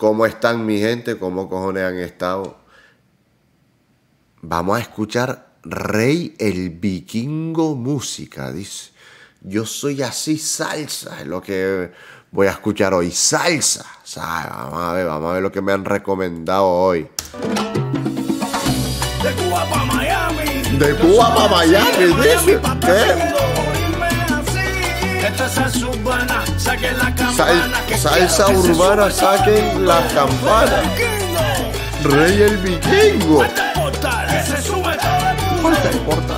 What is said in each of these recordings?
¿Cómo están mi gente? ¿Cómo cojones han estado? Vamos a escuchar Rey el Vikingo música, dice. Yo soy así, salsa, es lo que voy a escuchar hoy, salsa. Vamos a ver lo que me han recomendado hoy. De Cuba para Miami. De Cuba para Miami, dice. ¿Qué? Esto es salsa urbana, saquen la campana. Salsa urbana, saquen la campana. Rey el Vikingo. Que se sube todo el mundo. ¿Cuál te importa?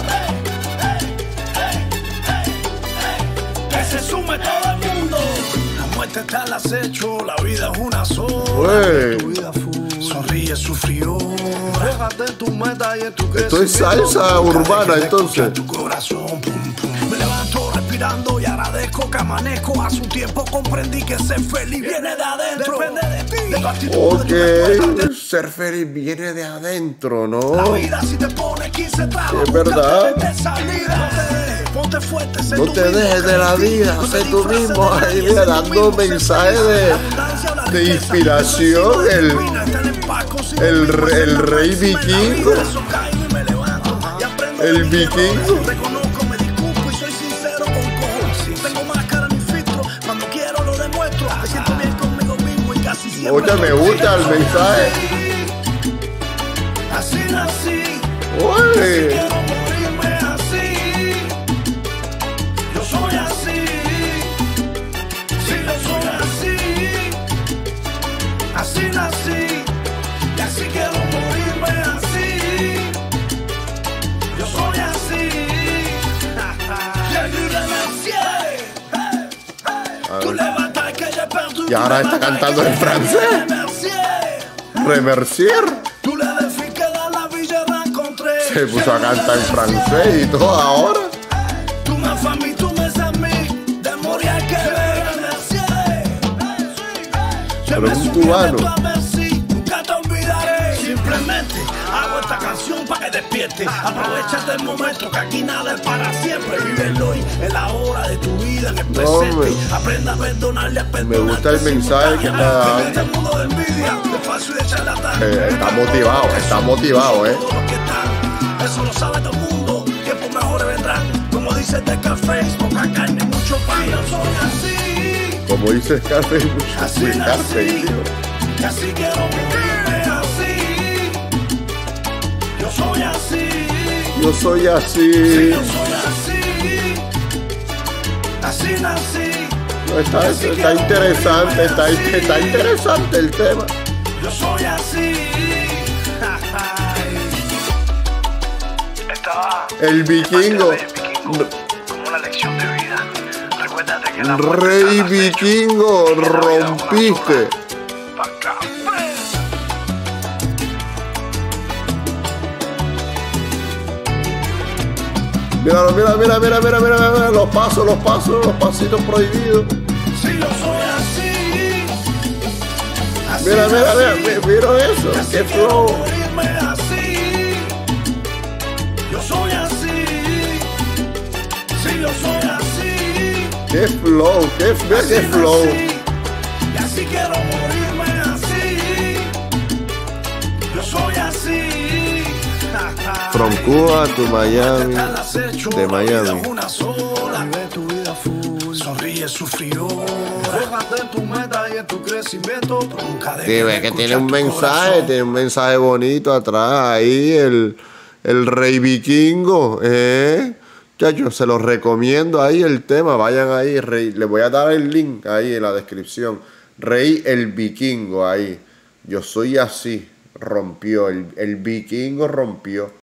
Que se sume todo el mundo. La muerte está al acecho, la vida es una sola. Tu vida full, sonríe, sufrió. Fíjate en tu meta y en tu Esto es salsa urbana, entonces. Tu corazón, pum, pum. Me levanto respirando y agradezco que amanezco. Hace un tiempo comprendí que ser feliz viene de adentro. Depende de ti. De tu actitud, Ok, ser feliz viene de adentro, La ¿no? vida si te pone 15 trabas, Es verdad. búscate de salida. Ponte fuerte, sé No tú te mismo, dejes de la vida, no te sé tú disfraces mismo. de Ahí nadie, mira, sé tú dando mismo, sé mensajes feliz. La abundancia o la de riqueza, inspiración, no sé si el divina, estar en paz consigo el mismo, rey ser la máxima en la vikingo. vida. Eso caigo y me levanto, y aprendo de El mis vikingo. errores. Reconozco, me disculpo y soy sincero con cojones. Tengo máscara ni filtro, cuando quiero lo demuestro. Me siento bien conmigo mismo y casi siempre. Oye, me gusta el mensaje. Así nací. Oye, Quiero morirme así. Yo soy así. Sí, yo soy así. Así nací. Y así quiero morirme así. Yo soy así. Tú levantas que j'ai perdu. Y ahora está cantando en francés. Remercier. Tú le decís que dans la vie je rencontré. Se puso a cantar en francés y todo ahora. Tú me famille, tú me amis, de morir que Pero es un cubano. Nunca te olvidaré. Simplemente hago esta canción para que despierte. Aprovecha el momento que aquí nada es para siempre. Vive el hoy, en la hora de tu vida, en el hombre. presente. Aprenda a perdonarle, a perdonar. Me gusta el mensaje que está dando. En este mundo de envidia, de falso y de charlatán. Está motivado, Todo lo que están, eso lo sabe todo el mundo. Tiempos mejores vendrán. Como dice de café, poca carne, mucho pan. Yo soy así. Como dice Scarface, Así muy Scarface, nací, tío. y así quiero morirme así. Yo soy así, Yo soy sí, así. yo soy así. Así nací, No, está interesante, está interesante el tema. yo soy así. Estaba El Vikingo. como una lección de vida. Recuérdate que la Rey Vikingo, rompiste. Míralo, mira, los pasitos prohibidos. Si yo soy así, así Mira nací. eso, Y así qué quiero flow. morirme así. Yo soy así. Sí, yo soy así. Qué flow, mira Así qué flow. nací. Y así quiero morirme así. Yo soy así. From Cuba to Miami, de Miami. Una sola. Vive tu vida full. Sonríe, sufrió. Fíjate en tu meta y en tu crecimiento. Nunca dejes Dime de que tiene escuchar un tu mensaje, corazón. tiene un mensaje bonito atrás. Ahí el Rey Vikingo, Chacho, se los recomiendo ahí el tema. Vayan ahí, Rey. Les voy a dar el link ahí en la descripción. Rey el Vikingo ahí. Yo soy así. Rompió. El Vikingo rompió.